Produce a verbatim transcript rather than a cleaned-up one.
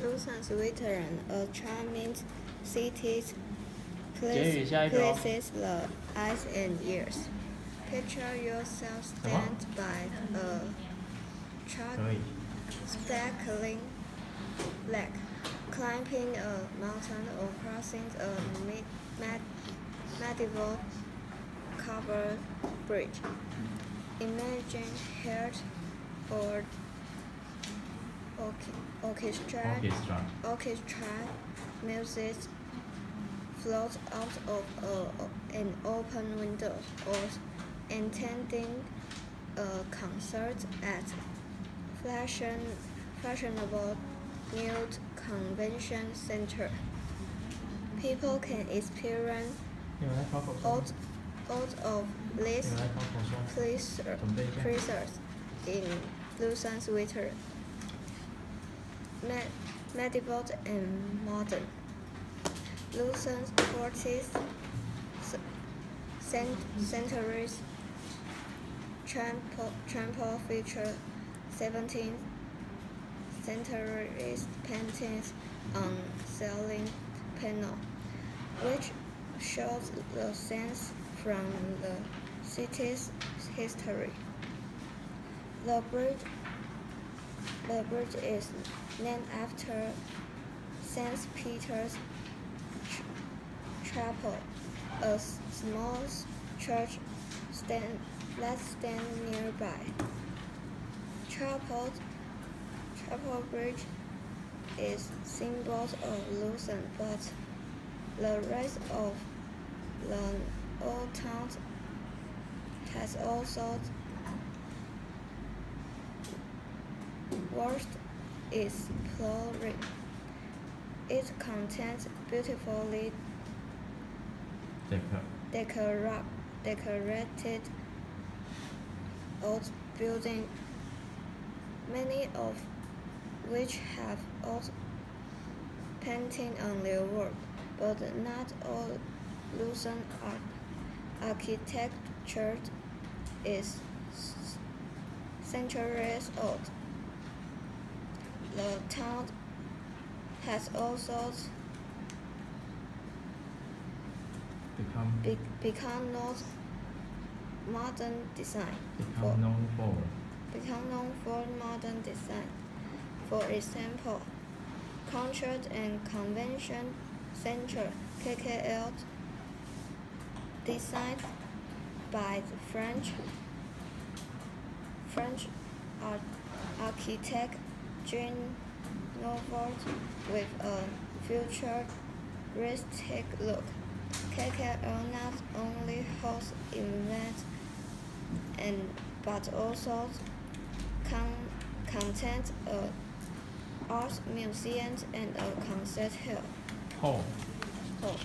Lausanne's veteran, a charming city, 结语下一个哦 pleases the eyes and ears. Picture yourself stand by a 可以。 sparkling lake, climbing a mountain or crossing a med- med- medieval covered bridge. Imagine heard or orchestra, Orchestra. orchestra music flows out of a, an open window, or attending a concert at fashion, fashionable new convention center. People can experience 你们来考口说 all, all of 你 these 们来考口说 pleasures 准备一下 pleasures in Lausanne's winter. Med- medieval and modern. Lausanne's fourteenth centuries trample, trample feature seventeenth century paintings on ceiling panel, which shows the sense from the city's history. The bridge, the bridge is named after Saint Peter's Ch- Chapel, a small church stand, that stands nearby. Chapel, Chapel Bridge is symbol of Lausanne, but the rest of the old town has also worst is flooring. It contains beautifully 这个 decora- decorated old buildings, many of which have old painting on their wall, but not all Lausanne art- architecture is s- centuries old. The town has also become be- become not modern design. become For, known for become known for modern design. For example, Concert and Convention Center (K K L), designed by the French French art, architect Jean Nouveau with a futuristic look. K K L not only hosts events and but also con- contains a art museum and a concert hall. hall hall.